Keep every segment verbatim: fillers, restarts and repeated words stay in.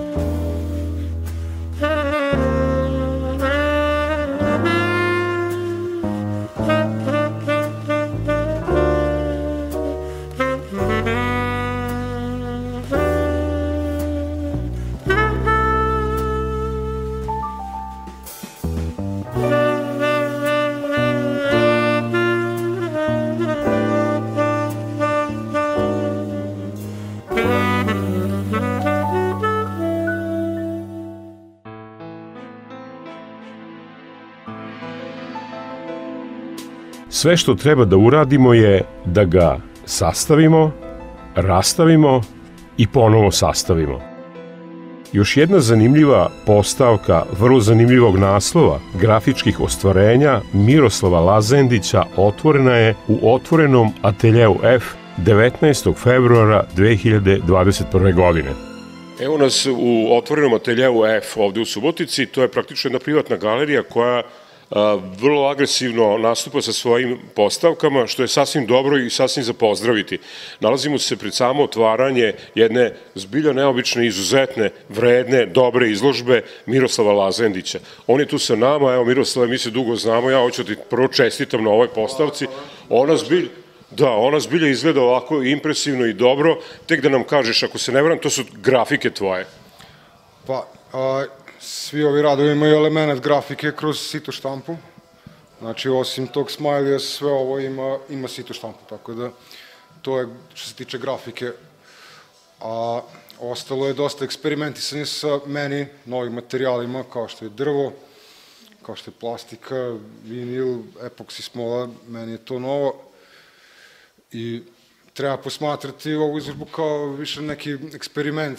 Sve što treba da uradimo je da ga sastavimo, rastavimo i ponovo sastavimo. Još jedna zanimljiva postavka vrlo zanimljivog naslova grafičkih ostvarenja Miroslava Lazendića otvorena je u otvorenom ateljeu F devetnaestog februara dve hiljade dvadeset prve. godine. Evo nas u otvorenom ateljeu F ovde u Subotici, to je praktično jedna privatna galerija koja vrlo agresivno nastupa sa svojim postavkama, što je sasvim dobro i sasvim za pozdraviti. Nalazimo se pred samo otvaranje jedne zbilja neobične, izuzetne, vredne, dobre izložbe Miroslava Lazendića. On je tu sa nama, evo Miroslave, mi se dugo znamo, ja hoću ti prvo čestitam na ovoj postavci. Ona zbilja, da, ona zbilja izgleda ovako impresivno i dobro, tek da nam kažeš, ako se ne varam, to su grafike tvoje. Pa, a... Svi ovi radovi imaju element grafike kroz sito štampu. Znači, osim tog smajlija, sve ovo ima, ima sito štampu, tako da to je što se tiče grafike. A ostalo je dosta eksperimentisanje sa meni novim materijalima, kao što je drvo, kao što je plastika, vinil, epoksi smola, meni je to novo. I treba posmatrati ovu izložbu kao više neki eksperiment.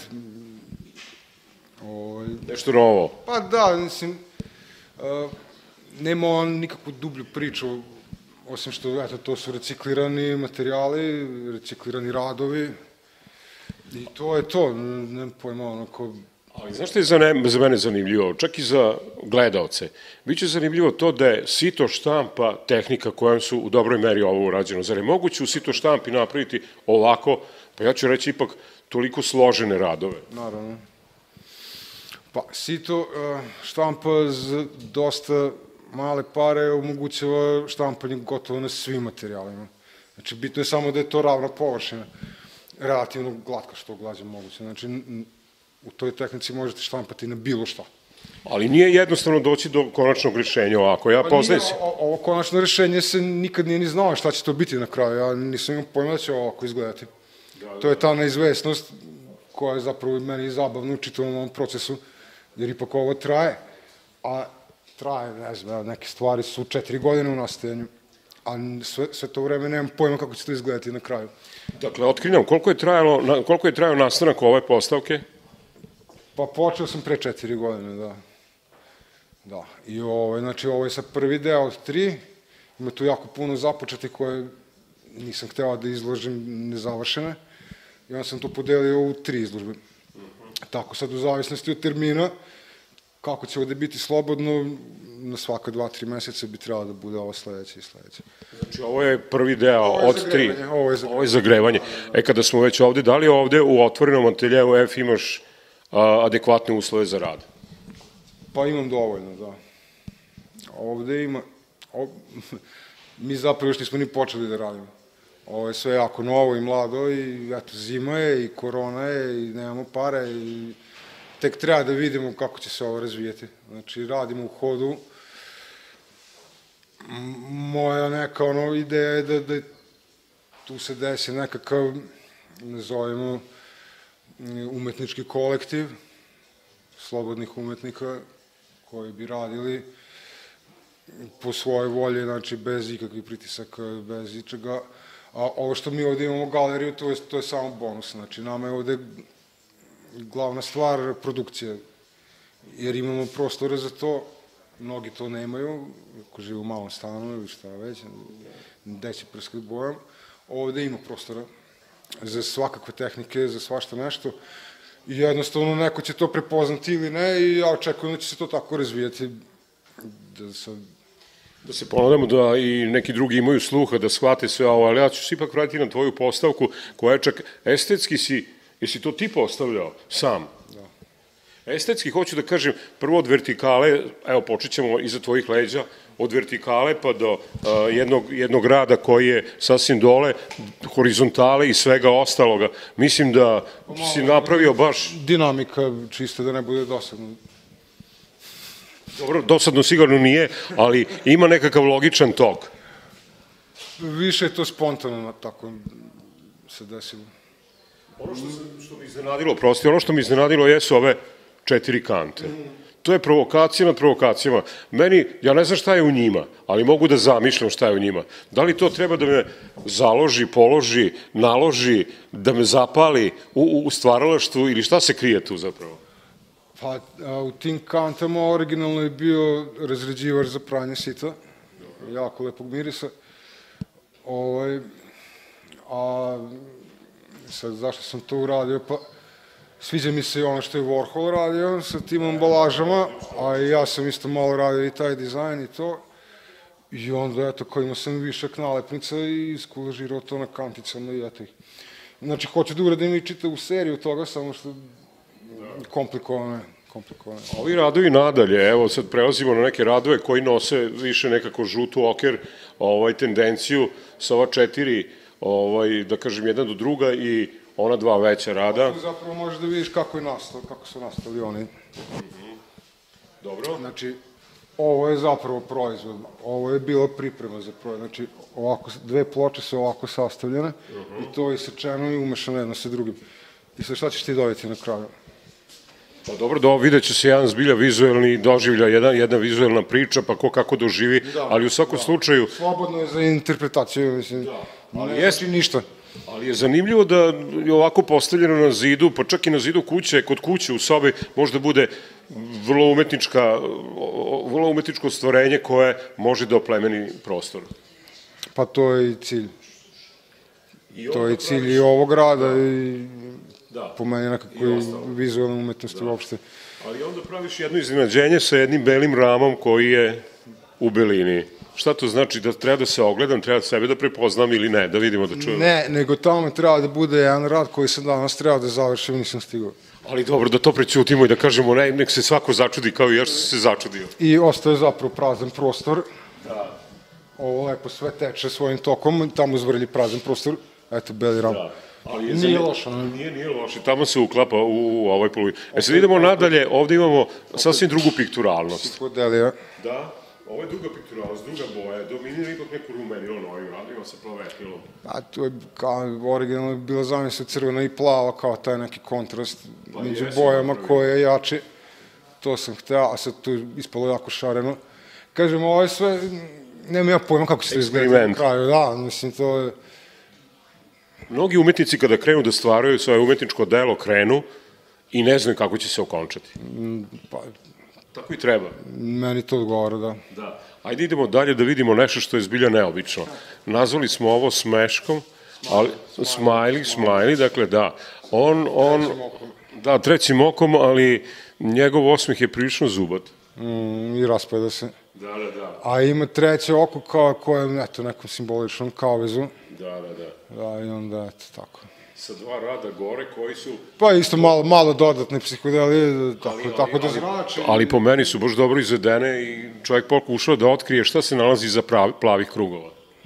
Nešto novo? Pa da, mislim, nema on nikakvu dublju priču, osim što, eto, to su reciklirani materijali, reciklirani radovi, i to je to, nema pojma, onako... Ali znaš što je za mene zanimljivo, čak i za gledaoce, biće zanimljivo to da je sito štampa tehnika kojom su u dobroj meri ovo urađeno. Zar je moguće u sito štampi napraviti ovako, pa ja ću reći ipak, toliko složene radove? Naravno. Pa, sito štampa za dosta male pare omogućava štampanje gotovo na svim materijalima. Znači, bitno je samo da je to ravna površina, relativno glatka, što glađe moguće. Znači, u toj tehnici možete štampati na bilo šta. Ali nije jednostavno doći do konačnog rešenja ovako, ja poznajem se. Ovo konačno rešenje se nikad nije ni znao šta će to biti na kraju, ja nisam imao pojma da će ovako izgledati. To je ta neizvesnost koja je zapravo meni zabavna u čitavom ovom procesu, jer ipak ovo traje, a traje, ne znam, neke stvari su četiri godine u nastajanju, a sve to vreme nemam pojma kako će to izgledati na kraju. Dakle, otkrivam, koliko je trajao nastanak ove postavke? Pa počeo sam pre četiri godine, da. Da, i ovo, znači ovo je sad prvi deo od tri, ima tu jako puno započete koje nisam hteo da izložim nezavršene, i onda sam to podelio u tri izložbe. Tako sad, u zavisnosti od termina, kako će ovde biti slobodno, na svaka dva, tri meseca bi trebalo da bude ovo sledeće i sledeće. Znači, ovo je prvi deo od tri. Ovo je zagrevanje. E, kada smo već ovde, da li ovde u otvorenom ateljeu F imaš adekvatne uslove za rad? Pa imam dovoljno, da. Ovde ima... Mi zapravo još nismo ni počeli da radimo. Ovo je sve jako novo i mlado i eto, zima je i korona je i nemamo pare i tek treba da vidimo kako će se ovo razvijeti. Znači, radimo u hodu. Moja neka ono ideja je da tu se desi nekakav, nazovemo, umetnički kolektiv slobodnih umetnika koji bi radili po svojoj volji, znači bez ikakvih pritisaka, bez ičega. A ovo što mi ovde imamo galeriju, to je samo bonus. Znači, nama je ovde glavna stvar produkcija, jer imamo prostora za to, mnogi to nemaju, ako žive u malom stanu ili šta već, gde će prskati bojom, ovde ima prostora za svakakve tehnike, za svašta nešto, i jednostavno neko će to prepoznati ili ne, i ja očekujem da će se to tako razvijati, da sad... Da se ponadamo da i neki drugi imaju sluha, da shvate sve ovo, ali ja ću se ipak vratiti na tvoju postavku, koja je čak estetski si, jesi to ti postavljao sam? Da. Estetski, hoću da kažem, prvo od vertikale, evo počet ćemo iza tvojih leđa, od vertikale pa do jednog, jednog rada koji je sasvim dole, horizontale i svega ostaloga. Mislim da si napravio baš... Dinamika, čisto da ne bude dosadno. Dobro, dosadno sigurno nije, ali ima nekakav logičan tok. Više je to spontano, tako se desilo. Ono što mi iznenadilo, prosti, ono što mi iznenadilo jesu ove četiri kante. To je provokacija nad provokacijama. Meni, ja ne znam šta je u njima, ali mogu da zamišljam šta je u njima. Da li to treba da me založi, položi, naloži, da me zapali u, u stvaralaštvu ili šta se krije tu zapravo? Pa, u tim kantama originalno je bio razređivač za pranje sita, jako lepog mirisa. Ovaj, a sad, zašto sam to uradio? Pa, sviđa mi se i ono što je Warhol radio sa tim ambalažama, a i ja sam isto malo radio i taj dizajn i to. I onda, eto, kao imao sam višak nalepnica i iskulažirao to na kanticama i eto ih. Znači, hoću da uradim i čitavu seriju toga, samo što komplikovane, komplikovane. Ovi radovi nadalje, evo sad prelazimo na neke radove koji nose više nekako žutu oker, ovaj, tendenciju sa ova četiri, ovaj, da kažem, jedna do druga i ona dva veća rada. Zapravo možeš da vidiš kako je nastao, kako su nastali oni. Dobro. Znači, ovo je zapravo proizvod, ovo je bila priprema za proizvod. Znači, ovako, dve ploče su ovako sastavljene i to je isečeno i umešano jedno sa drugim. I sad šta ćeš ti dobiti na kraju? Pa dobro, da vidjet će se jedan zbilja vizuelni doživlja, jedna, jedna vizuelna priča, pa ko kako doživi, ali u svakom slučaju... Slobodno je za interpretaciju, mislim, ne znači ništa. Ali je zanimljivo da je ovako postavljeno na zidu, pa čak i na zidu kuće, kod kuće u sobi, možda bude vrlo umetnička, vrlo umetničko stvorenje koje može da oplemeni prostor. Pa to je i cilj. To je i cilj i ovog rada i po meni nekako i vizualne umetnosti uopšte. Ali onda praviš jedno iznenađenje sa jednim belim ramom koji je u belini. Šta to znači? Da treba da se ogledam, treba da sebe da prepoznam ili ne? Da vidimo, da čujemo. Ne, nego tamo treba da bude jedan rad koji sam danas treba da završim, nisam stigao. Ali dobro, da to prećutimo i da kažemo, ne, nek se svako začudi kao i ja što se začudio. I ostaje zapravo prazan prostor. Da. Ovo lepo sve teče svojim tokom, tamo zvrlji prazan prostor. Eto, beli ram. Da. Nije loše. Nije, nije loše, tamo se uklapa u ovoj polovi. E sad idemo nadalje, ovde imamo sasvim drugu pikturalnost. Psihodelija. Da. Ovo je druga pikturalnost, druga boja, dominira ipak neku rumenilo na ovim radima sa plavetilom. A to je kao originalno bila zamisla crvena i plava, kao taj neki kontrast među bojama koje je jači. To sam hteo, a sad tu je ispalo jako šareno. Kažem, ovo je sve, nemam ja pojma kako se to izgleda na kraju, da, mislim, to je... Mnogi umetnici kada krenu da stvaraju svoje umetničko delo, krenu i ne znaju kako će se okončati. Pa... Tako i treba. Meni to odgovara, da. Da. Ajde idemo dalje da vidimo nešto što je zbilja neobično. Nazvali smo ovo smeškom, ali, smajli, smajli, dakle da. On, on, da, trećim okom, ali njegov osmeh je prilično zubat. Mm, I raspada se. Da, da, da. A ima treće oko kao, koje je, eto, nekom simboličnom kavezu. Da, da, da. Da, i onda, eto, tako. Sa dva rada gore koji su... Pa isto malo, malo dodatne psihodelije, tako, ali, tako da zrače. Ali po meni su baš dobro izvedene i čovjek pokušao da otkrije šta se nalazi iza plavih krugova.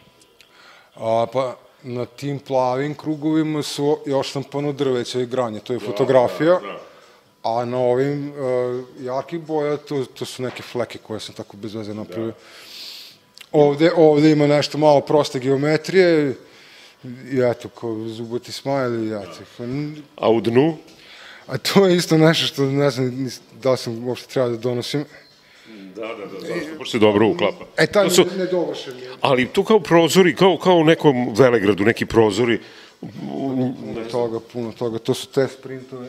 A, pa na tim plavim krugovima su još štampano drveće i granje, to je fotografija. Da, da, da. A na ovim uh, jakih boja, to, to su neke fleke koje sam tako bez veze napravio. Da. Ovde, ovde ima nešto malo proste geometrije, i eto, kao zubati smajli, i eto. A u dnu? A to je isto nešto što ne znam da li sam uopšte treba da donosim. Da, da, da, zašto? Baš se dobro uklapa. E, taj nedovršen je. Ali tu kao prozori, kao u nekom velegradu, neki prozori. Puno toga, puno toga. To su test printove.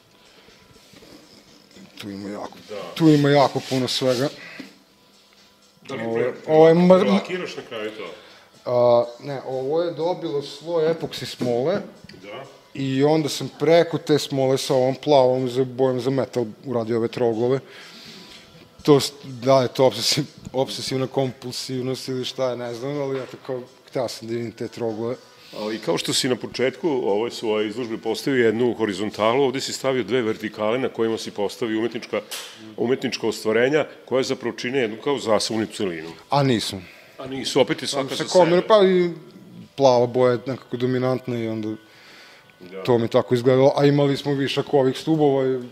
Tu ima jako, tu ima jako puno svega. Da li prelakiraš na kraju to? A, ne, ovo je dobilo sloj epoksi smole. Da. I onda sam preko te smole sa ovom plavom za bojom za metal uradio ove troglove. To, da je to obsesiv, obsesivna kompulsivnost ili šta je, ne znam, ali ja tako hteo sam da vidim te troglove. Ali kao što si na početku ovoj svoje izložbe postavio jednu horizontalu, ovde si stavio dve vertikale na kojima si postavio umetnička, umetnička ostvarenja koja zapravo čine jednu kao zasebnu celinu. A nisu. A nisu, opet je svaka za komir, sebe. pa i plava boja je nekako dominantna i onda to mi tako izgledalo. A imali smo višak ovih stubova i...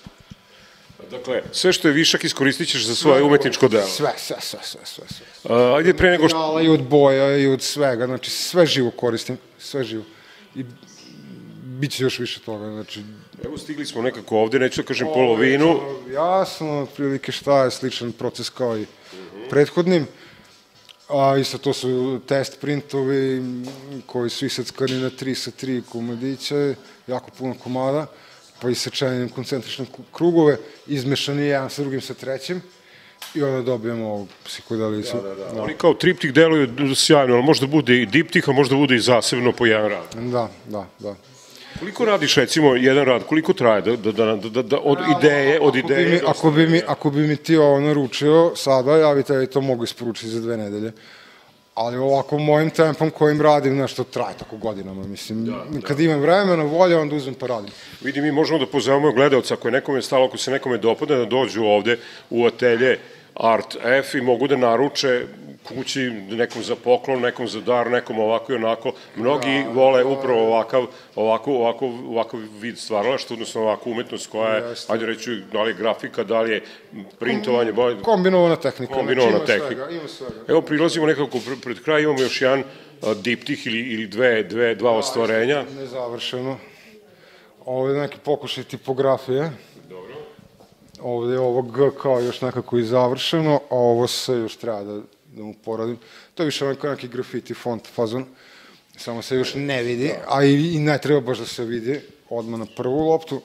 Dakle, sve što je višak iskoristit ćeš za svoje umetničko delo. Sve, sve, sve, sve, sve. A, ajde pre nego što... I od boja i od svega, znači sve živo koristim, sve živo. I bit će još više toga, znači... Evo, stigli smo nekako ovde, neću da kažem polovinu. Jasno, prilike šta je sličan proces kao i prethodnim. A isto to su test printovi koji su iseckani na tri sa tri komadića, jako puno komada, pa isečenjem koncentrične krugove, izmešani jedan sa drugim sa trećim i onda dobijemo ovu psihodelicu. Da, da, da. Oni kao triptih deluju sjajno, ali možda bude i diptih, a možda bude i zasebno po jedan rad. Da, da, da. Koliko radiš, recimo, jedan rad, koliko traje da, da, da, da, da od ideje, od ideje... Ako bi mi, ako bi mi ti ovo naručio sada, ja bi tebi to mogu isporučiti za dve nedelje. Ali ovako mojim tempom kojim radim, nešto traje tako godinama, mislim. Kad imam vremena, volja, onda uzmem pa radim. Vidi, mi možemo da pozovemo gledalca, ako je nekome stalo, ako se nekome dopada, da dođu ovde u atelje Art F i mogu da naruče kući nekom za poklon, nekom za dar, nekom ovako i onako. Mnogi vole upravo ovakav, ovako, ovako, ovakav vid stvaralaštva, odnosno ovakvu umetnost koja je, ajde reći, da li je grafika, da li je printovanje. Kombinovana tehnika. Kombinovana tehnika. Ima svega. Evo, prilazimo nekako pred kraj, imamo još jedan diptih ili dve, dve, dva ostvarenja. Nezavršeno. Ovo je neki pokušaj tipografije. Dobro. Ovde je ovo G kao još nekako i završeno, a ovo se još treba da da mu poradim. To je više onako neki grafiti font fazon, samo se još ne vidi, a i ne treba baš da se vidi odmah na prvu loptu.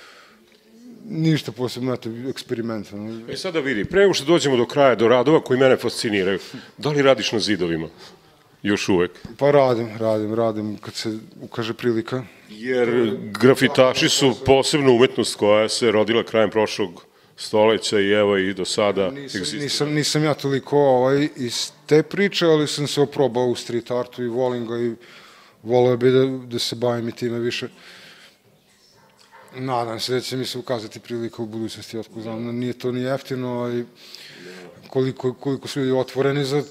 Ništa posebno, eto, eksperimenta. E sada vidi, pre nego što dođemo do kraja, do radova koji mene fasciniraju, da li radiš na zidovima? Još uvek. Pa radim, radim, radim kad se ukaže prilika. Jer grafitaši su posebna umetnost koja se rodila krajem prošlog stoleća i evo i do sada egzistira. Nisam ja toliko ovaj iz te priče, ali sam se oprobao u street artu i volim ga i voleo bi da se bavim i time više. Nadam se da će mi se ukazati prilika u budućnosti, otko znam, nije to ni jeftino, ali koliko su ljudi otvoreni za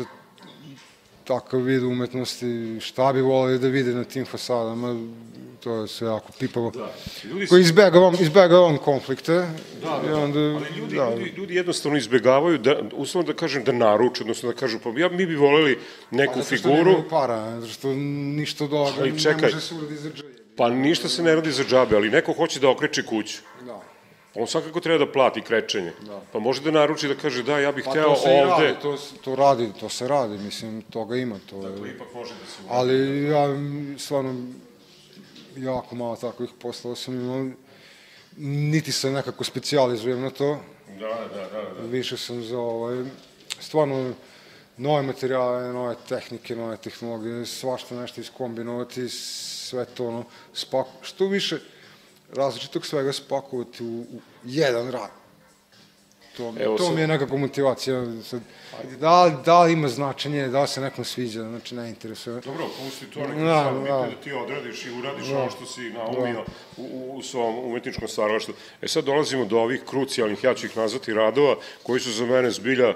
takav vid umetnosti, šta bi voleli da vide na tim fasadama, to je sve jako pipavo. Koji izbegavam konflikte. Da, da, ali ljudi jednostavno izbegavaju, uslovno da kažem da naruče, odnosno da kažu, pa mi bi voleli neku figuru... Pa zato što nemaju para, zato što ništa od ovoga ne može se uradi za džabe. Pa ništa se ne radi za džabe, ali neko hoće da okreče kuću. Da. On svakako treba da plati krečenje. Pa može da naruči da kaže da, ja bih hteo ovde... To radi, to se radi, mislim, toga ima. Dakle, ipak može da se... Ali ja stvarno jako malo takvih poslova sam imao, niti se nekako specijalizujem na to. Da, da, da. Više sam za ovaj, stvarno nove materijale, nove tehnike, nove tehnologije, svašta nešto iskombinovati, sve to ono, što više različitog svega spakovati u jedan rad. To mi je nekako motivacija. Da li ima značenje, da li se nekom sviđa, znači ne interesuje. Dobro, pusti to, neko samo bitno da ti odradiš i uradiš ono što si naumio u svom umetničkom stvaralaštvu. E sad dolazimo do ovih krucijalnih, ja ću ih nazvati radova, koji su za mene zbilja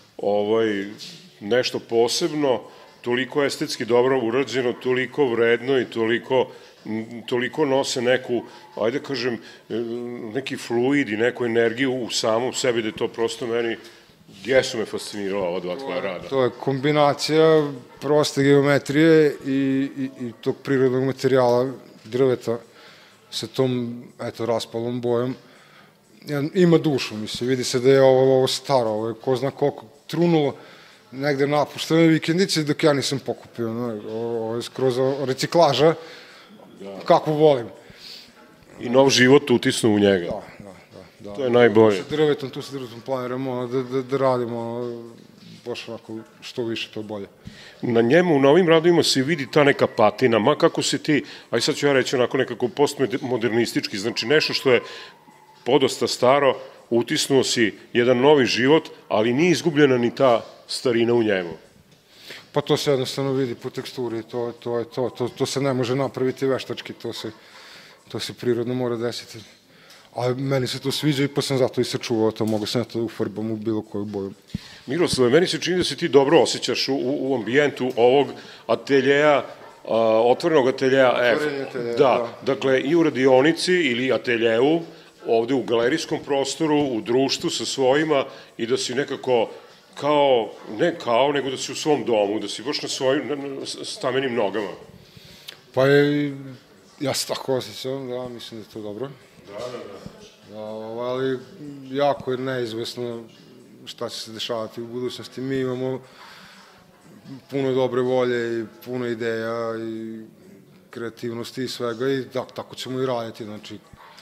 nešto posebno, toliko estetski dobro urađeno, toliko vredno i toliko toliko nose neku, ajde kažem, neki fluid i neku energiju u samom sebi, da je to prosto meni, gdje su me fascinirala ova dva tvoja rada? To je kombinacija proste geometrije i tog prirodnog materijala, drveta, sa tom, eto, raspalom bojom. Ima dušu, mislim, vidi se da je ovo staro, ovo je ko zna koliko trunulo, negde napuštene vikendice dok ja nisam pokupio, ovo je skroz reciklaža, kako volim. I nov život utisnu u njega. Da, da, da. To je najbolje. Tu sa drvetom, tu sa drvetom planiramo da radimo baš onako što više, to bolje. Na njemu, na ovim radovima se vidi ta neka patina, ma kako se ti, aj sad ću ja reći onako nekako postmodernistički, znači nešto što je podosta staro, utisnuo si jedan novi život, ali nije izgubljena ni ta starina u njemu. Pa to se jednostavno vidi po teksturi, to, to je to, to, to se ne može napraviti veštački, to se, to se prirodno mora desiti. A meni se to sviđa i pa sam zato i sačuvao to, mogu sam to ufarbam u bilo koju boju. Miroslave, meni se čini da se ti dobro osjećaš u, u ambijentu ovog ateljeja, a, otvorenog ateljeja F. Ateljeja, da, da. Dakle, i u radionici ili ateljeju, ovde u galerijskom prostoru, u društvu sa svojima i da si nekako kao, ne kao, nego da si u svom domu, da si baš na svojim na, na stamenim nogama. Pa je, ja se tako osjećam, da, mislim da je to dobro. Da, da, da. Da, ali jako je neizvesno šta će se dešavati u budućnosti. Mi imamo puno dobre volje i puno ideja i kreativnosti i svega i da, tako ćemo i raditi, znači.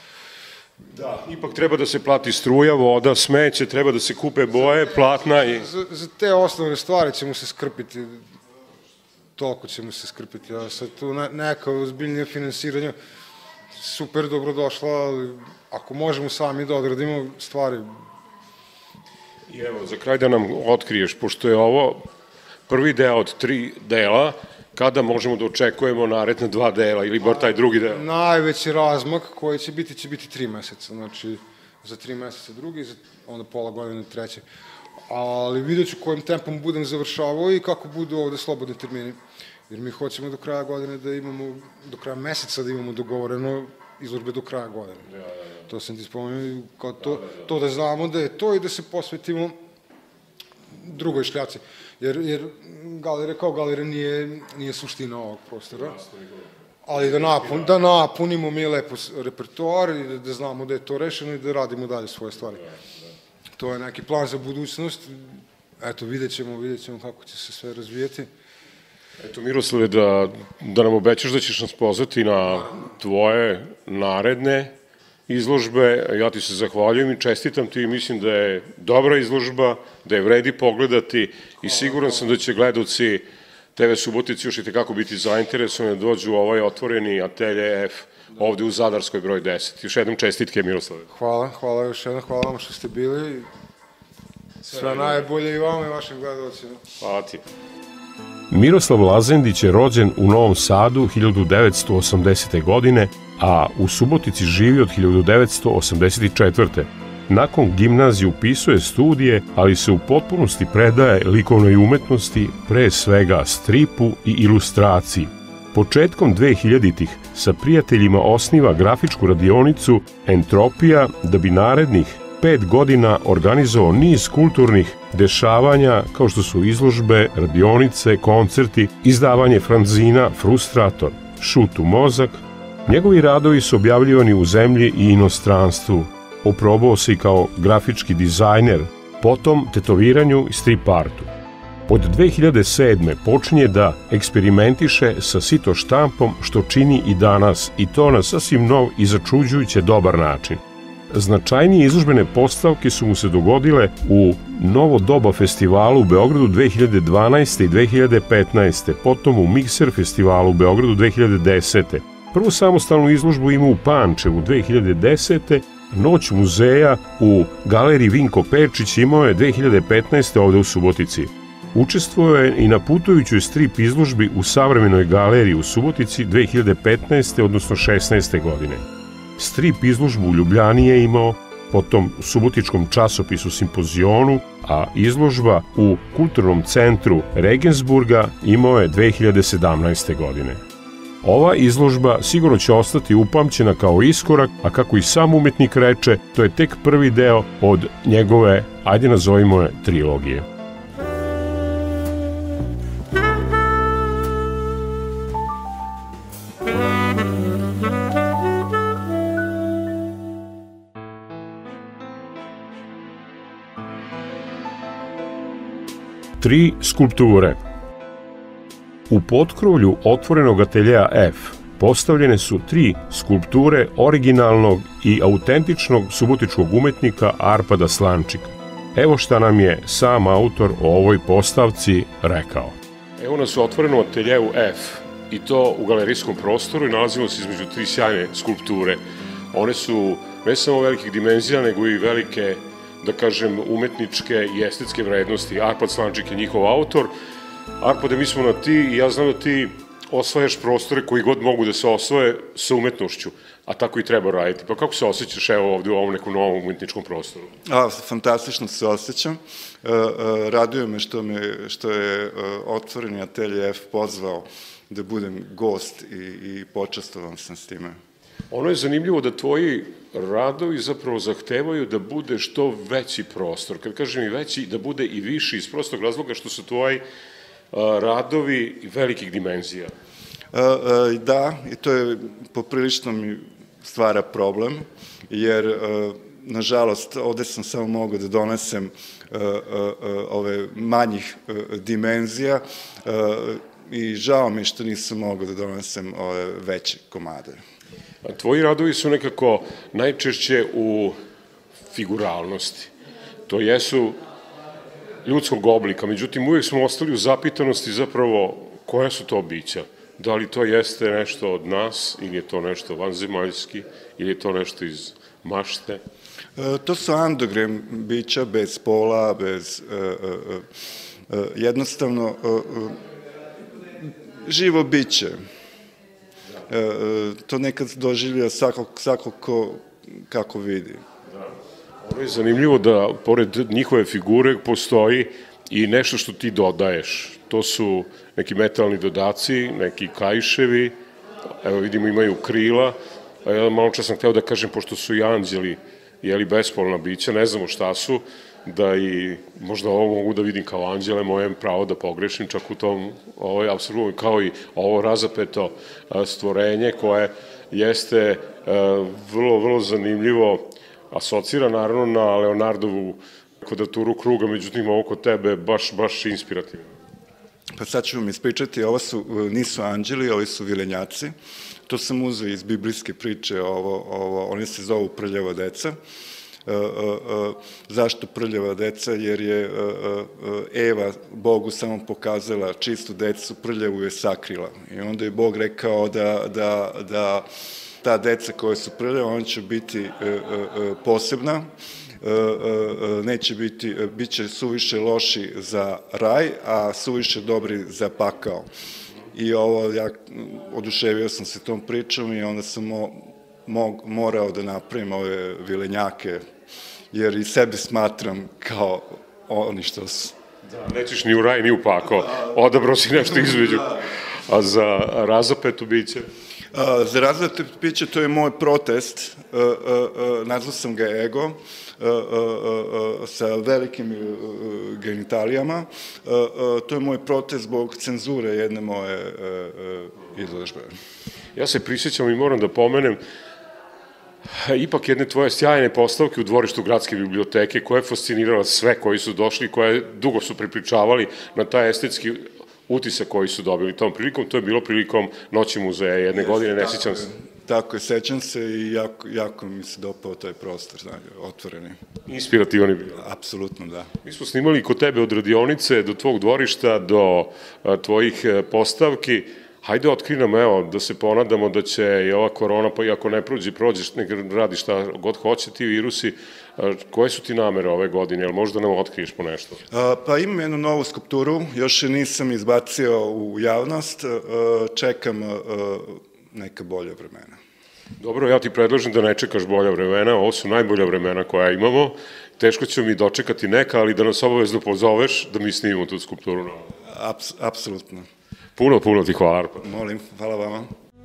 Da, ipak treba da se plati struja, voda, smeće, treba da se kupe boje, platna i... Za, za te osnovne stvari ćemo se skrpiti, toliko ćemo se skrpiti, a sad tu ne, neka ozbiljnija finansiranja super dobrodošla, ali ako možemo sami da odradimo stvari. I evo, za kraj da nam otkriješ, pošto je ovo prvi deo od tri dela, kada možemo da očekujemo naredna dva dela ili bar taj drugi deo? Najveći razmak koji će biti, će biti tri meseca, znači za tri meseca drugi, onda pola godine treće. Ali vidjet ću kojim tempom budem završavao i kako budu ovde slobodni termini. Jer mi hoćemo do kraja godine da imamo, do kraja meseca da imamo dogovoreno izložbe do kraja godine. Ja, ja, ja. To sam ti spomenuo, kao to, da, da, da. to da znamo da je to i da se posvetimo drugoj šljaci. Jer, jer galerija kao galerija nije, nije suština ovog prostora. Ali da, napun, da napunimo mi lepo repertoar i da, da znamo da je to rešeno i da radimo dalje svoje stvari. To je neki plan za budućnost. Eto, vidjet ćemo, vidjet ćemo kako će se sve razvijeti. Eto, Miroslave, da, da nam obećaš da ćeš nas pozvati na tvoje naredne izložbe. Ja ti se zahvaljujem i čestitam ti i mislim da je dobra izložba, da je vredi pogledati i siguran sam da će gledalci te ve Subotice još i tekako biti zainteresovani da dođu u ovaj otvoreni atelje F ovde u Zadarskoj broj deset. Još jednom čestitke, Miroslave. Hvala, hvala još jednom, hvala vam što ste bili. Sve najbolje i vama i vašim gledalcima. Hvala ti. Miroslav Lazendić je rođen u Novom Sadu hiljadu devetsto osamdesete. godine, a u Subotici živi od hiljadu devetsto osamdeset četvrte. Nakon gimnazije upisuje studije, ali se u potpunosti predaje likovnoj umetnosti, pre svega stripu i ilustraciji. Početkom dvehiljaditih sa prijateljima osniva grafičku radionicu Entropija da bi narednih pet godina organizovao niz kulturnih dešavanja kao što su izložbe, radionice, koncerti, izdavanje fanzina Frustrator, Šut u mozak. Njegovi radovi su objavljivani u zemlji i inostranstvu. Oprobao se i kao grafički dizajner, potom tetoviranju i strip artu. Od dve hiljade sedme. počinje da eksperimentiše sa sito štampom, što čini i danas, i to na sasvim nov i začuđujuće dobar način. Značajnije izložbene postavke su mu se dogodile u Novo doba festivalu u Beogradu dve hiljade dvanaeste. i dve hiljade petnaeste. Potom u Mikser festivalu u Beogradu dve hiljade desete. Prvu samostalnu izložbu ima u Pančevu dve hiljade desete. Noć muzeja u galeriji Vinko Pečić imao je dve hiljade petnaeste. ovde u Subotici. Učestvovao je i na putujućoj strip izložbi u Savremenoj galeriji u Subotici dve hiljade petnaeste. odnosno šesnaeste. godine. Strip izložbu u Ljubljani je imao, potom u subotičkom časopisu Simpozionu, a izložba u Kulturnom centru Regensburga imao je dve hiljade sedamnaeste. godine. Ova izložba sigurno će ostati upamćena kao iskorak, a kako i sam umetnik reče, to je tek prvi deo od njegove, ajde nazovimo je, trilogije. Tri skulpture. U potkrovlju otvorenog ateljeja F postavljene su tri skulpture originalnog i autentičnog subotičkog umetnika Arpada Slančika. Evo šta nam je sam autor o ovoj postavci rekao. Evo nas u otvorenom ateljeju F, i to u galerijskom prostoru, i nalazimo se između tri sjajne skulpture. One su ne samo velikih dimenzija, nego i velike, da kažem, umetničke i estetske vrednosti. Arpad Slančik je njihov autor Arpade, mi smo na ti i ja znam da ti osvajaš prostore koji god mogu da se osvoje sa umetnošću, a tako i treba raditi. Pa kako se osjećaš evo ovde u ovom nekom novom umetničkom prostoru? A, fantastično se osjećam. E, e, raduje me što, me, što je e, otvoreni Atelje F pozvao da budem gost i, i počastovan sam s time. Ono je zanimljivo da tvoji radovi zapravo zahtevaju da bude što veći prostor. Kad kažem i veći, da bude i viši iz prostog razloga što su tvoji radovi velikih dimenzija. Da, i to je poprilično mi stvara problem, jer, nažalost, ovde sam samo mogao da donesem ove manjih dimenzija i žao mi što nisam mogao da donesem ove veće komade. Tvoji radovi su nekako najčešće u figuralnosti. To jesu ljudskog oblika, međutim uvijek smo ostali u zapitanosti zapravo koja su to bića. Da li to jeste nešto od nas, ili je to nešto vanzemaljski, ili je to nešto iz mašte? E, to su androgen bića, bez pola, bez... E, e, e, jednostavno, e, e, živo biće. E, e, to nekad doživlja svakog, svakog ko, kako vidi. Ono je zanimljivo da, pored njihove figure, postoji i nešto što ti dodaješ. To su neki metalni dodaci, neki kaiševi, evo vidimo imaju krila, a ja malo čas sam hteo da kažem, pošto su i anđeli, jeli bespolna bića, ne znamo šta su, da i možda ovo mogu da vidim kao anđele, moje pravo da pogrešim, čak u tom, ovo je apsolutno kao i ovo razapeto stvorenje koje jeste vrlo, vrlo zanimljivo, asocira naravno na Leonardovu kvadraturu kruga, međutim ovo kod tebe baš, baš inspirativno. Pa sad ću vam ispričati, ovo su, nisu anđeli, ovi su vilenjaci. To sam uzeo iz biblijske priče, ovo, ovo, oni se zovu prljava deca. E, e, e, zašto prljava deca? Jer je e, e, Eva Bogu samo pokazala čistu decu, prljavu je sakrila. I onda je Bog rekao da, da, da ta deca koja su prljava, ona će biti e, e, posebna, neće biti, bit će suviše loši za raj, a suviše dobri za pakao. I ovo, ja oduševio sam se tom pričom i onda sam mo, mo, morao da napravim ove vilenjake, jer i sebe smatram kao oni što su. Da, nećeš ni u raj, ni u pakao. Odabrao si nešto između. A za razapetu biće? A, za razapetu biće, to je moj protest, a, a, a, nazvao sam ga ego, a, a, a, sa velikim a, genitalijama. A, a, to je moj protest zbog cenzure jedne moje a, a, izložbe. Ja se prisjećam i moram da pomenem ipak jedne tvoje sjajne postavke u dvorištu Gradske biblioteke koja je fascinirala sve koji su došli, koje dugo su pripričavali na taj estetski utisak koji su dobili tom prilikom. To je bilo prilikom Noći muzeja jedne godine, ne sjećam se. Tako je, sećam se i jako, jako mi se dopao taj prostor, znači, otvoreni. Inspirativan je bio. Apsolutno, da. Mi smo snimali kod tebe od radionice do tvog dvorišta, do a, tvojih postavki. Hajde, otkri nam, evo, da se ponadamo da će i ova korona, pa i ako ne prođe, prođeš, nek radi šta god hoće, ti virusi. A, koje su ti namere ove godine, jel možda nam otkriješ po nešto? A, pa imam jednu novu skulpturu, još je nisam izbacio u javnost, a, čekam a, neka bolja vremena. Dobro, ja ti predlažem da ne čekaš bolja vremena, ovo su najbolja vremena koja imamo, teško ćemo mi dočekati neka, ali da nas obavezno pozoveš da mi snimimo tu skulpturu. Aps, apsolutno. Puno, puno ti hvala, Arpad. Molim, hvala vama.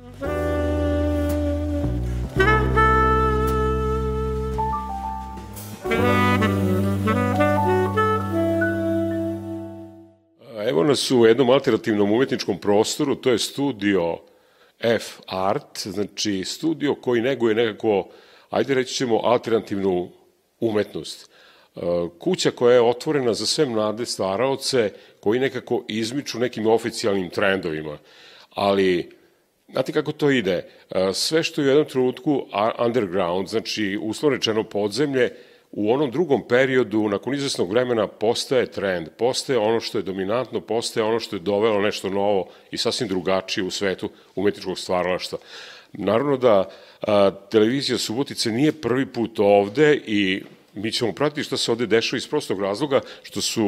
Evo nas u jednom alternativnom umetničkom prostoru, to je studio F Art, znači studio koji neguje nekako, ajde reći ćemo, alternativnu umetnost. Kuća koja je otvorena za sve mlade stvaraoce koji nekako izmiču nekim oficijalnim trendovima, ali znate kako to ide? Sve što je u jednom trenutku underground, znači uslovno rečeno podzemlje, u onom drugom periodu, nakon izvesnog vremena, postaje trend, postaje ono što je dominantno, postaje ono što je dovelo nešto novo i sasvim drugačije u svetu umetničkog stvaralaštva. Naravno da a, televizija Subotice nije prvi put ovde i mi ćemo pratiti šta se ovde dešava iz prostog razloga što su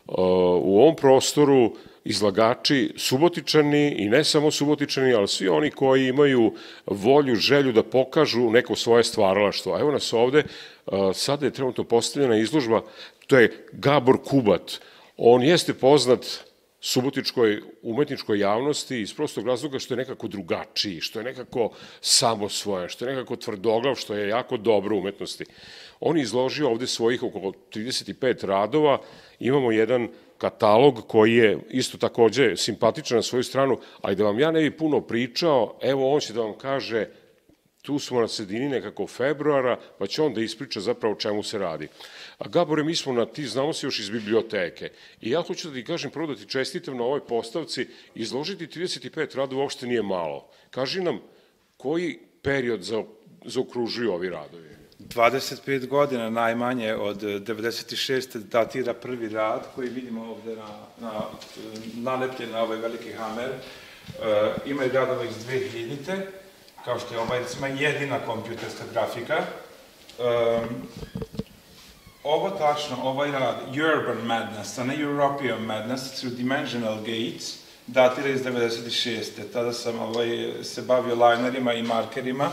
u ovom prostoru izlagači Subotičani i ne samo Subotičani, ali svi oni koji imaju volju, želju da pokažu neko svoje stvaralaštvo. Evo nas ovde, sada je trenutno postavljena izložba, to je Gabor Kubat. On jeste poznat subotičkoj umetničkoj javnosti iz prostog razloga što je nekako drugačiji, što je nekako samosvojan, što je nekako tvrdoglav, što je jako dobro u umetnosti. On je izložio ovde svojih oko trideset pet radova, imamo jedan katalog koji je isto takođe simpatičan na svoju stranu, ali da vam ja ne bi puno pričao, evo on će da vam kaže, tu smo na sredini nekako februara, pa će on da ispriča zapravo o čemu se radi. A Gabore, mi smo na ti, znamo se još iz biblioteke. I ja hoću da ti kažem, prvo da ti čestitam na ovoj postavci, izložiti trideset pet radova uopšte nije malo. Kaži nam, koji period zaokružuju ovi radovi? dvadeset pet godina najmanje, od devedeset šeste datira prvi rad koji vidimo ovde na, na, nalepljen na ovaj veliki hamer. E, ima i radova iz dve hiljadite, kao što je ovaj, recimo, jedina kompjuterska grafika. E, ovo tačno, ovaj rad, Urban Madness, a ne European Madness, through Dimensional Gates, datira iz devedeset šeste. Tada sam ovaj, se bavio linerima i markerima.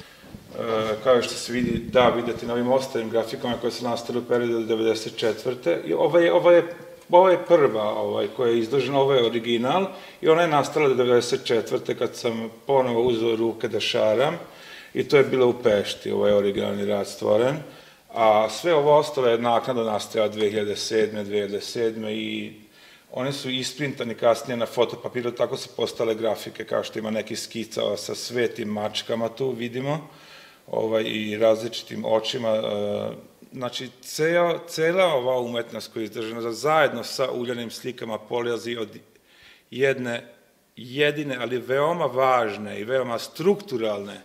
Kao što se vidi, da, vidite na ovim ostalim grafikama koje su nastale u periodu od devedeset četvrte. Ovo je, ovo je, ovo je prva ovaj, koja je izložena, ovo je original i ona je nastala od devedeset četvrte kad sam ponovo uzeo ruke da šaram i to je bilo u Pešti, ovaj originalni rad stvoren. A sve ovo ostalo je naknadno nastajao dve hiljade sedme. dve hiljade sedme i one su isprintani kasnije na fotopapiru, tako su postale grafike, kao što ima neki skica sa svetim mačkama tu, vidimo. Ovaj, i različitim očima. Znači, ceo, cela ova umetnost koja je izdržana zajedno sa uljanim slikama polazi od jedne jedine, ali veoma važne i veoma strukturalne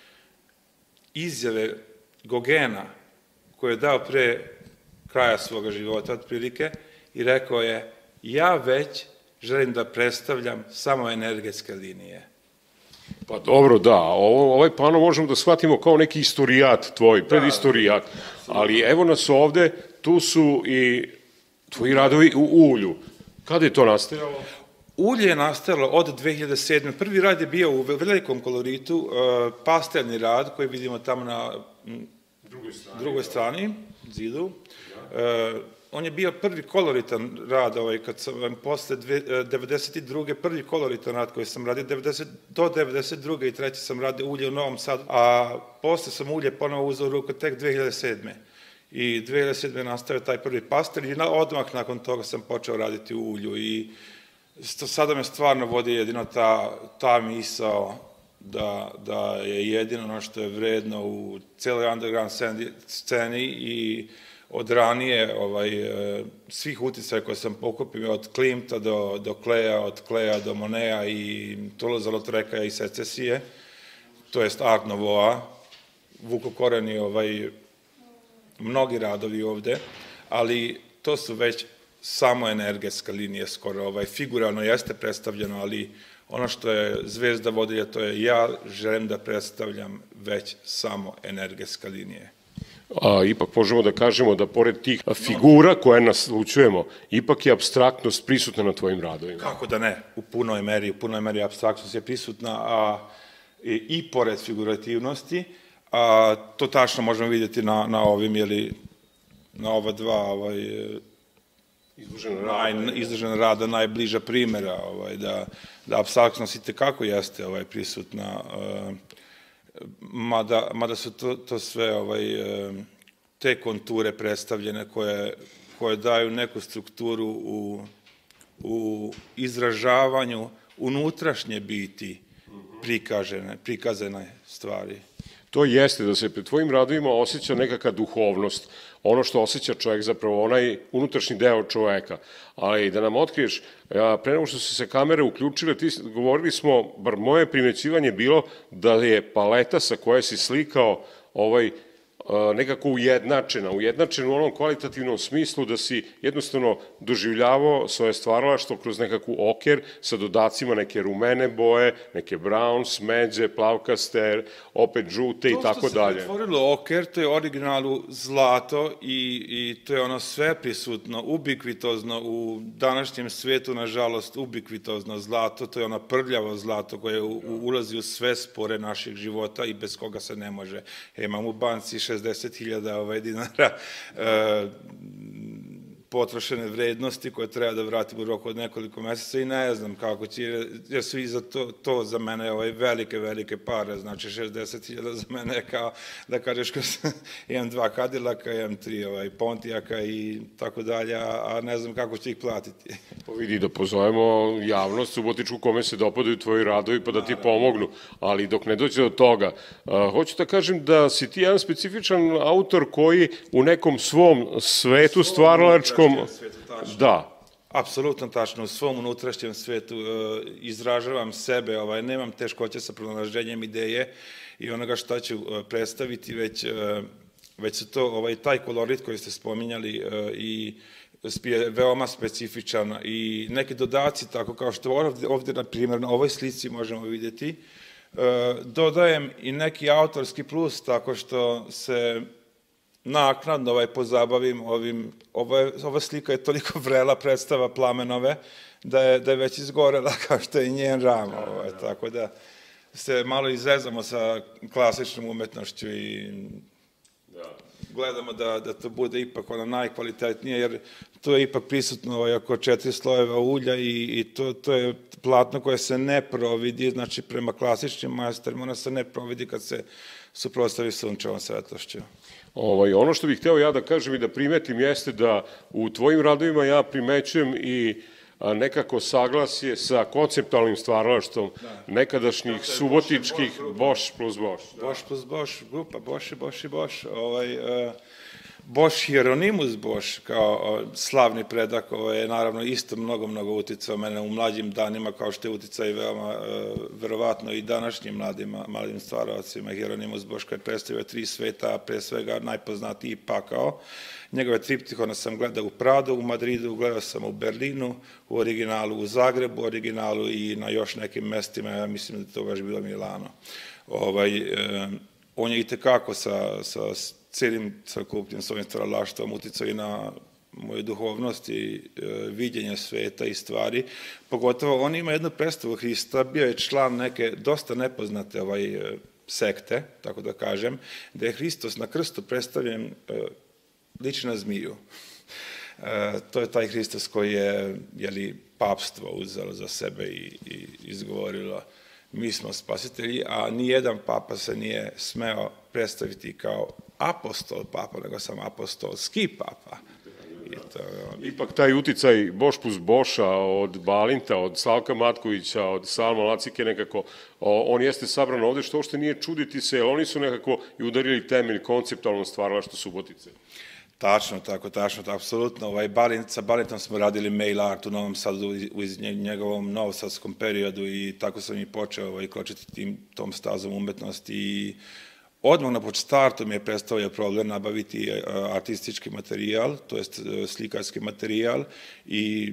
izjave Gogena, koje je dao pre kraja svoga života, otprilike, i rekao je, ja već želim da predstavljam samo energetske linije. Pa dobro, da, ovo, ovaj pano možemo da shvatimo kao neki istorijat tvoj, predistorijat, ali evo nas ovde, tu su i tvoji radovi u ulju. Kada je to nastajalo? Ulje je nastajalo od dve hiljade sedme. Prvi rad je bio u velikom koloritu, pastelni rad koji vidimo tamo na drugoj strani, zidu. On je bio prvi koloritan rad, ovaj, kad sam posle devedeset druge prvi koloritan rad koji sam radio, do devedeset druge i treće sam radio ulje u Novom Sadu, a posle sam ulje ponovo uzeo u ruku tek dve hiljade sedme. I dve hiljade sedme nastavio taj prvi pastel i odmah nakon toga sam počeo raditi u ulju i sada me stvarno vodi jedino ta, ta misao da, da je jedino ono što je vredno u celoj underground sceni i od ranije ovaj, svih uticaja koje sam pokupio, od Klimta do, do Kleja, od Kleja do Monea i Toulouse-Lautreka i Secesije, to jest Art Nouveau, vuku koreni ovaj, mnogi radovi ovde, ali to su već samo energetska linija skoro, ovaj, figuralno jeste predstavljeno, ali ono što je zvezda vodilja, to je ja želim da predstavljam već samo energetska linija. A, ipak možemo da kažemo da pored tih figura koje naslučujemo, ipak je apstraktnost prisutna na tvojim radovima. Kako da ne, u punoj meri, u punoj meri apstraktnost je prisutna, a i, i pored figurativnosti, a to tačno možemo vidjeti na, na ovim, jeli, na ova dva, ovaj, izložena rada, najbliža primjera, ovaj, da, da apstraktnost i tekako jeste ovaj, prisutna, mada, mada su to, to sve ovaj, te konture predstavljene koje, koje daju neku strukturu u, u izražavanju unutrašnje biti prikažene, prikazane stvari. To jeste da se pred tvojim radovima osjeća nekakva duhovnost, ono što osjeća čovjek, zapravo onaj unutrašnji deo čoveka. Ali da nam otkriješ, pre nego što su se kamere uključile, ti govorili smo, bar moje primećivanje bilo da je paleta sa koje si slikao ovaj nekako ujednačena, ujednačena u onom kvalitativnom smislu da si jednostavno doživljavao svoje stvaralaštvo kroz nekakvu oker sa dodacima neke rumene boje, neke brown, smeđe, plavkaste, opet žute i tako dalje. To što se pretvorilo oker, to je originalu zlato i, i to je ono sve prisutno, ubikvitozno u današnjem svetu, nažalost, ubikvitozno zlato, to je ono prljavo zlato koje u, ulazi u sve spore naših života i bez koga se ne može. E, imam u banci šezdeset hiljada ovaj, dinara e, potrošene vrednosti koje treba da vratim u roku od nekoliko meseca i ne znam kako će, jer su i za to, to za mene ovaj, velike, velike pare, znači šezdeset hiljada za mene je kao da kažeš kroz imam dva Cadillaka, imam tri ovaj, Pontiaka i tako dalje, a ne znam kako će ih platiti. Pa vidi da pozovemo javnost subotičku kome se dopadaju tvoji radovi pa da ti pomognu, ali dok ne dođe do toga, a, hoću da kažem da si ti jedan specifičan autor koji u nekom svom svetu stvaralačkom da. Apsolutno tačno, u svom unutrašnjem svetu izražavam sebe, ovaj, nemam teškoće sa pronalaženjem ideje i onoga šta ću predstaviti, već, već su to ovaj, taj kolorit koji ste spominjali i je veoma specifičan i neki dodaci, tako kao što ovde, ovde na primjer, na ovoj slici možemo vidjeti, dodajem i neki autorski plus, tako što se naknadno ovaj, pozabavim ovim, ova, ova slika je toliko vrela predstava Plamenove, da je, da je već izgorela kao što je i njen ram, ovaj, tako da se malo izrezamo sa klasičnom umetnošću i gledamo da, da to bude ipak ono najkvalitetnije, jer to je ipak prisutno ovaj, oko četiri slojeva ulja i, i to, to je platno koje se ne providi, znači prema klasičnim majstorima ona se ne providi kad se suprotstavi sunčevom svetlošću. Ovaj, ono što bih hteo ja da kažem i da primetim jeste da u tvojim radovima ja primećujem i nekako saglasje sa konceptualnim stvaralaštvom nekadašnjih subotičkih Bosch plus Bosch. Bosch plus Bosch, grupa Bosch i Bosch i Bosch. Ovaj, Bosch Hieronymus Bosch, kao slavni predak, je naravno isto mnogo, mnogo uticao mene u mlađim danima, kao što je uticao i veoma, verovatno i današnjim mladim, mladim stvaravacima. Hieronymus Bosch koji je predstavio tri sveta, pre svega najpoznatiji Pakao. Njegove triptihone sam gledao u Pradu, u Madridu, gledao sam u Berlinu, u originalu u Zagrebu, u originalu i na još nekim mestima, ja mislim da je to baš bilo Milano. Ovaj, eh, on je i tekako sa, sa cijelim celokupnim svojim stvaralaštvom uticao i na moju duhovnost i e, viđenje sveta i stvari. Pogotovo on ima jednu predstavu Hrista, bio je član neke dosta nepoznate ovaj, e, sekte, tako da kažem, da je Hristos na krstu predstavljen e, liči na zmiju. E, to je taj Hristos koji je jeli, papstvo uzelo za sebe i, i izgovorilo mi smo spasitelji, a nijedan papa se nije smeo predstaviti kao apostol papa, nego sam apostolski papa. I to, ipak taj uticaj Bosch plus Boscha od Balinta, od Slavka Matkovića, od Salma Lacike nekako, on jeste sabran ovde, što uopšte nije čuditi se, jer oni su nekako i udarili temelj konceptualno stvaralaštvo Subotice. Tačno, tako, tačno, apsolutno. Ovaj, Balint, sa Balintom smo radili mail art u Novom Sadu u njegovom novosadskom periodu i tako sam i počeo ovaj, kločiti tim, tom stazom umetnosti i odmah na startu mi je predstavio problem nabaviti artistički materijal, to jest slikarski materijal i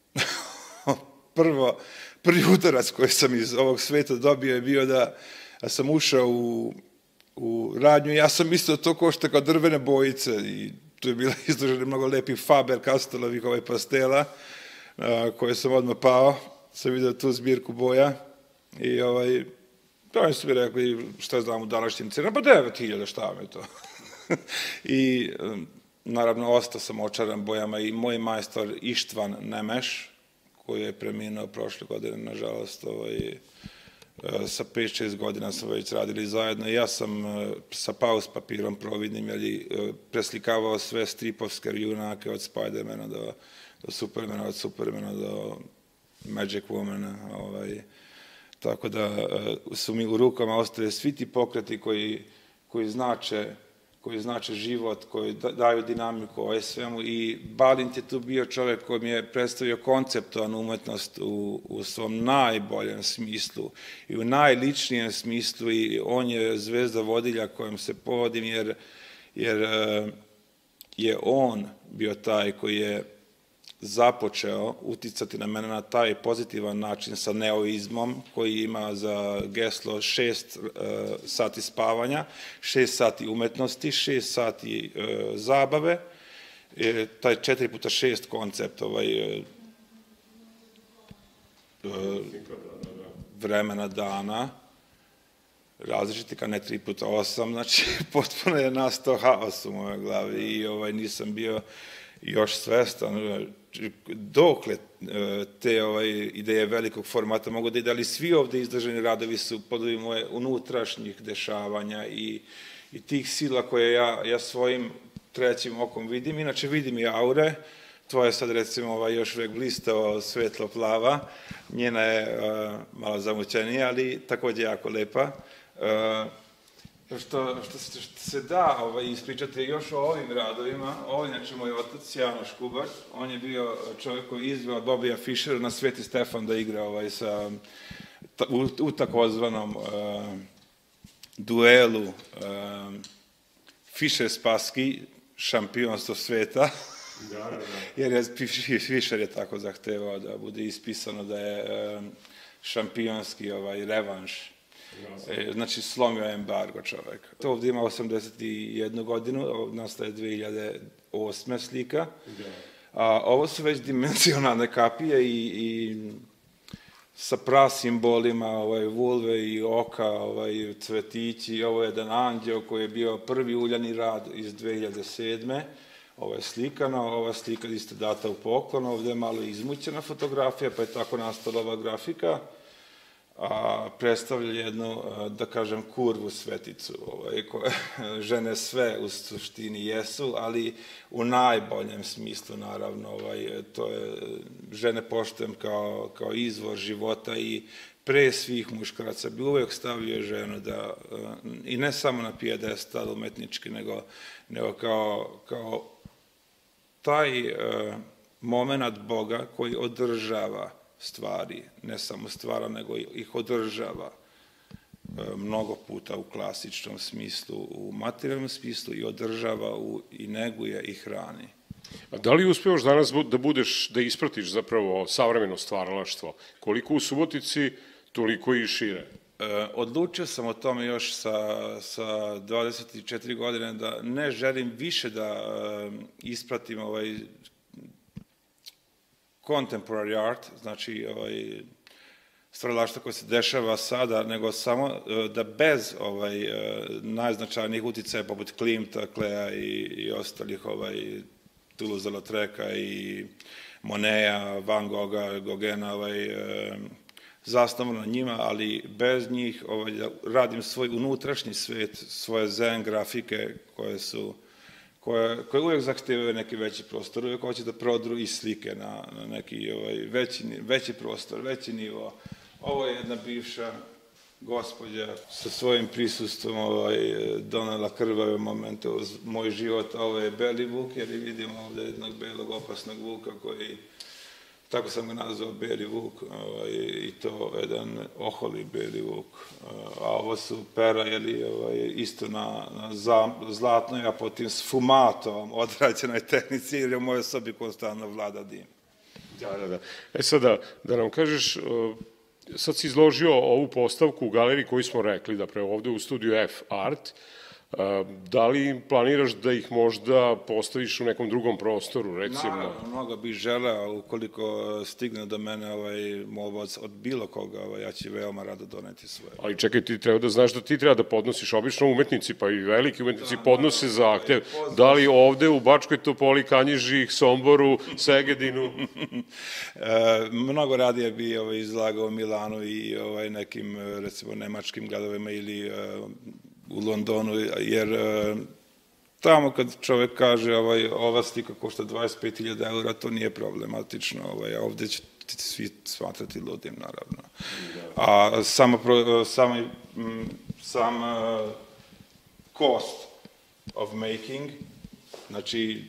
prvo, prvi udarac koji sam iz ovog sveta dobio je bio da sam ušao u, u radnju i ja sam mislio to košta kao drvene bojice i tu je bila izložena mnogo lepih Faber-Castellovih ovaj pastela koje sam odmah pao, sam vidio tu zbirku boja i ovaj, oni su mi rekli, šta znam u današnjim cenama, pa devet hiljada, šta mi je to? I naravno ostao sam očaran bojama i moj majstor Ištvan Nemeš, koji je preminuo prošle godine, nažalost, ovaj, sa pet šest godina smo već radili zajedno. Ja sam sa paus papirom providnim jeli, preslikavao sve stripovske junake od Spidermana do, do Supermana, od Supermana do Magic Womana, ovaj, tako da su mi u rukama ostale svi ti pokreti koji, koji, znače, koji znače život, koji daju dinamiku ovaj svemu i Balint je tu bio čovjek koji mi je predstavio konceptualnu umetnost u, u svom najboljem smislu i u najličnijem smislu i on je zvezda vodilja kojom se povodim jer jer je on bio taj koji je započeo uticati na mene na taj pozitivan način sa neoizmom, koji ima za geslo šest sati spavanja, šest sati umetnosti, šest sati zabave, taj četiri puta šest koncept ovaj, vremena dana, različiti ka ne tri puta osam, znači potpuno je nastao haos u mojoj glavi i ovaj, nisam bio još svestan dokle te ovaj, ideje velikog formata mogu da ide, ali svi ovde izloženi radovi su podovi moje unutrašnjih dešavanja i, i tih sila koje ja, ja svojim trećim okom vidim. Inače vidim i aure, tvoja je sad recimo ovaj, još uvek blistavo svetlo plava, njena je uh, malo zamućenija, ali takođe jako lepa. Uh, Što, što, se, što se da ovaj, ispričati još o ovim radovima, ovo je znači moj otac, Janoš Kubar, on je bio čovjek koji izveo Bobija Fischera na Sveti Stefan da igra ovaj, sa, ta, u, u takozvanom uh, duelu uh, Fischer-Spassky, šampionstvo sveta, da, da, da. Jer je, Fischer je tako zahtevao da bude ispisano da je uh, šampionski ovaj, revanš. Znači, slomio je embargo čovek. To ovdje ima osamdeset jednu godinu, nastaje dve hiljade osme slika. A ovo su već dimenzionalne kapije i, i sa prasimbolima ovaj, vulve i oka, ovaj, cvetići. Ovo je jedan anđeo koji je bio prvi uljani rad iz dve hiljade sedme. Ovo je slikano, ova slika isto data u poklon, ovdje je malo izmućena fotografija, pa je tako nastala ova grafika. A predstavlja jednu, da kažem, kurvu sveticu, ovaj, koje žene sve u suštini jesu, ali u najboljem smislu, naravno, ovaj, to je, žene poštujem kao, kao izvor života i pre svih muškaraca bi uvek stavio ženu da, i ne samo na pijedestal umetnički, nego, nego kao, kao taj uh, moment Boga koji održava stvari, ne samo stvara, nego ih održava mnogo puta u klasičnom smislu, u materijalnom smislu i održava u, i neguje i hrani. A da li uspevaš danas da budeš, da ispratiš zapravo savremeno stvaralaštvo? Koliko u Subotici, toliko i šire? E, odlučio sam o tome još sa, sa dvadeset četiri godine da ne želim više da e, ispratim ovaj contemporary art, znači ovaj, stvaralaštvo koje se dešava sada, nego samo da bez ovaj, najznačajnijih uticaja poput Klimta, Klea i, i ostalih, ovaj, Toulouse-Lautreka i Moneta, Van Gogha, Gogena, ovaj, zasnovano na njima, ali bez njih ovaj, da radim svoj unutrašnji svet, svoje zen grafike koje su koje, koje uvijek zahtevaju neki veći prostor, uvijek hoće da prodru i slike na, na neki ovaj, veći, veći prostor, veći nivo. Ovo je jedna bivša gospođa sa svojim prisustvom ovaj, donela krvave momente uz moj život, a ovo je beli vuk, jer vidimo ovdje jednog belog opasnog vuka koji, tako sam ga nazvao, beli vuk, ovaj, i to jedan oholi beli vuk. A ovo su pera, jeli, ovaj, isto na, na zlatnoj, a potom sfumatom odrađenoj tehnici, jer je u mojoj sobi konstantno vlada dim. Da, da, da. E sada, da nam kažeš, sad si izložio ovu postavku u galeriji koju smo rekli, da pre ovde u studiju F Art. Da li planiraš da ih možda postaviš u nekom drugom prostoru, recimo? Naravno, mnogo bih želeo, ukoliko stigne do mene ovaj molba od bilo koga, ovaj, ja ću veoma rado doneti svoje. Ali čekaj, ti treba da znaš da ti treba da podnosiš, obično umetnici, pa i veliki umetnici podnose zahtev. Da li ovde u Bačkoj Topoli, Kanjiži, Somboru, Segedinu? Mnogo radije bi izlagao u Milanu i nekim, recimo, nemačkim gradovima ili u Londonu, jer tamo kad čovek kaže ova slika košta dvadeset pet hiljada eura, to nije problematično, a ovde će svi smatrati ludim, naravno. A sam cost of making, znači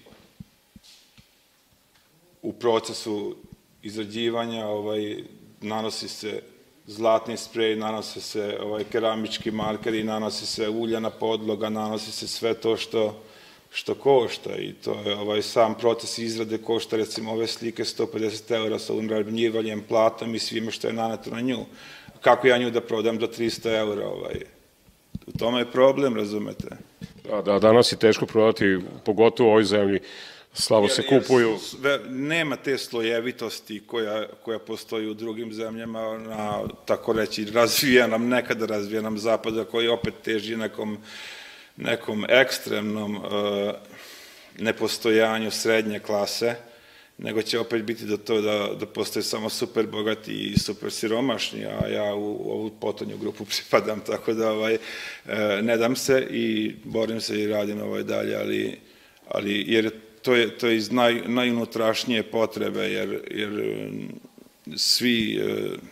u procesu izrađivanja nanosi se zlatni sprej, nanose se ovaj, keramički markeri, nanosi se uljana podloga, nanosi se sve to što što košta i to je ovaj sam proces izrade košta recimo ove slike sto pedeset eura sa unravnjivanjem, platom i svime što je naneto na nju. Kako ja nju da prodam do tristo eura? Ovaj. U tome je problem, razumete? Da, da, danas je teško prodati, pogotovo u ovoj zemlji. Slabo se kupuju. Nema te slojevitosti koja, koja postoji u drugim zemljama na, tako reći, razvijenom, nekada razvijenom zapada, koji opet teži nekom, nekom ekstremnom uh, nepostojanju srednje klase, nego će opet biti do to da, da postoje samo super bogati i super siromašni, a ja u, u ovu potonju grupu pripadam, tako da ovaj, uh, ne dam se i borim se i radim ovaj dalje, ali, ali jer to je, to je iz naj, najunutrašnije potrebe, jer, jer svi,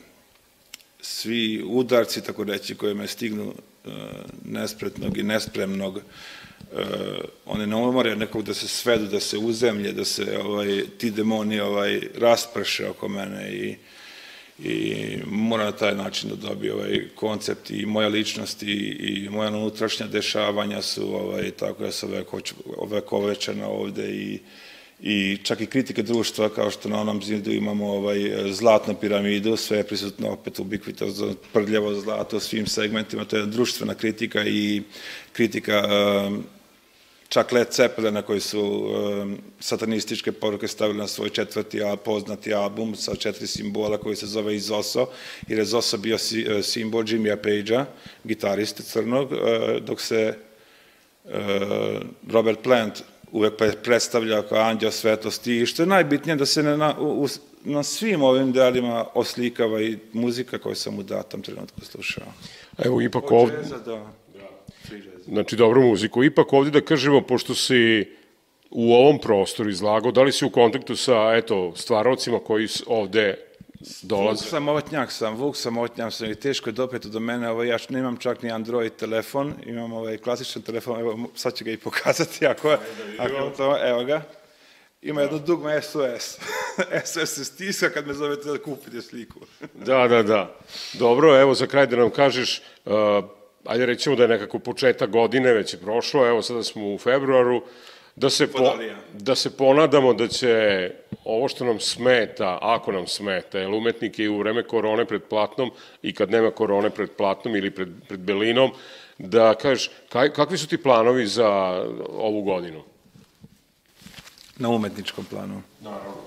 svi udarci, tako reći, koje me stignu nespretnog i nespremnog, one ne umore nekog da se svedu, da se uzemlje, da se ovaj, ti demoni ovaj, rasprše oko mene i, i mora na taj način da dobije ovaj koncept i moja ličnost i, i moja unutrašnja dešavanja su ovaj, tako da su ovekovečena ovde i, i čak i kritike društva, kao što na onom zidu imamo ovaj, zlatnu piramidu, sve je prisutno opet ubikvitozno, prljavo zlato u svim segmentima, to je društvena kritika i kritika um, čak Led Zeppelina koji su um, satanističke poruke stavili na svoj četvrti a, poznati album sa četiri simbola koji se zove Izoso, jer je Zoso bio si, uh, simbol Jimmya Pagea, gitariste crnog, uh, dok se uh, Robert Plant uvek predstavlja kao anđeo svetosti i što je najbitnije da se na, u, na svim ovim delima oslikava i muzika koju sam u datom trenutku slušao. Evo, ipak ovdje... Znači, dobru muziku. Ipak ovdje da kažemo, pošto si u ovom prostoru izlagao, da li si u kontaktu sa, eto, stvarovcima koji ovde dolaze? Vuk samotnjak sam, Vuk samotnjak sam i teško je dopeti do mene, ovo, ja nemam čak ni Android telefon, imam ovaj klasičan telefon, evo, sad ću ga i pokazati, ako, ako to, evo ga. Ima jedno dugme S O S. S O S se stiska kad me zovete da kupite sliku. Da, da, da. Dobro, evo za kraj da nam kažeš, uh, ajde rećemo da je nekako početak godine, već je prošlo, evo sada smo u februaru, da se, po, da se ponadamo da će ovo što nam smeta, ako nam smeta, jer umetnik je u vreme korone pred platnom i kad nema korone pred platnom ili pred, pred belinom, da kažeš, kaj, kakvi su ti planovi za ovu godinu? Na umetničkom planu. Naravno.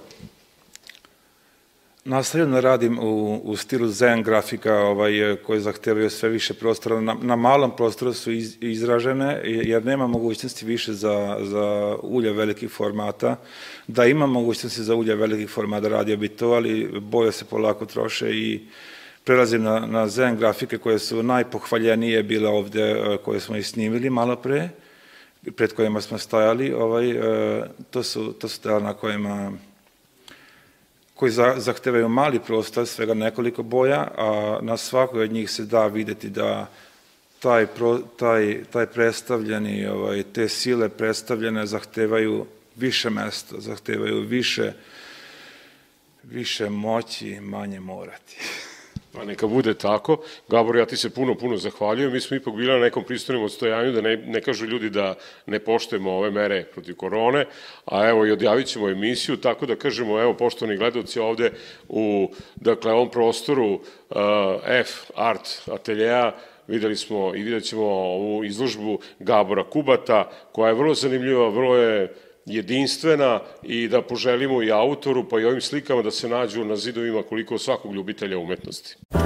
Nastavljam da radim u, u stilu zen grafika ovaj, koje zahtevaju sve više prostora. Na, na malom prostoru su iz, izražene jer nema mogućnosti više za, za ulje velikih formata. Da ima mogućnosti za ulje velikih formata, radio bi to, ali boje se polako troše i prelazim na, na zen grafike koje su najpohvaljenije bile ovde, koje smo i snimili malo pre, pred kojima smo stajali. Ovaj, to su, to su dela na kojima koji zahtevaju mali prostor, svega nekoliko boja, a na svakoj od njih se da videti da taj, pro, taj, taj predstavljeni, ovaj, te sile predstavljene zahtevaju više mesta, zahtevaju više, više moći, manje morati. Pa neka bude tako. Gabor, ja ti se puno, puno zahvaljujem. Mi smo ipak bili na nekom pristojnom odstojanju, da ne, ne kažu ljudi da ne poštujemo ove mere protiv korone, a evo i odjavit ćemo emisiju, tako da kažemo, evo, poštovani gledalci ovde u, dakle, ovom prostoru uh, F Art ateljeja, videli smo i vidjet ćemo ovu izložbu Gabora Kubata, koja je vrlo zanimljiva, vrlo je jedinstvena i da poželimo i autoru pa i ovim slikama da se nađu na zidovima koliko svakog ljubitelja umetnosti.